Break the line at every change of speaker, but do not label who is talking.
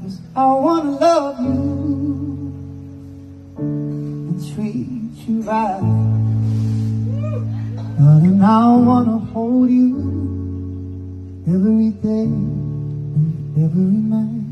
'Cause I wanna love you and treat you right, darling. I wanna hold you every day and every night.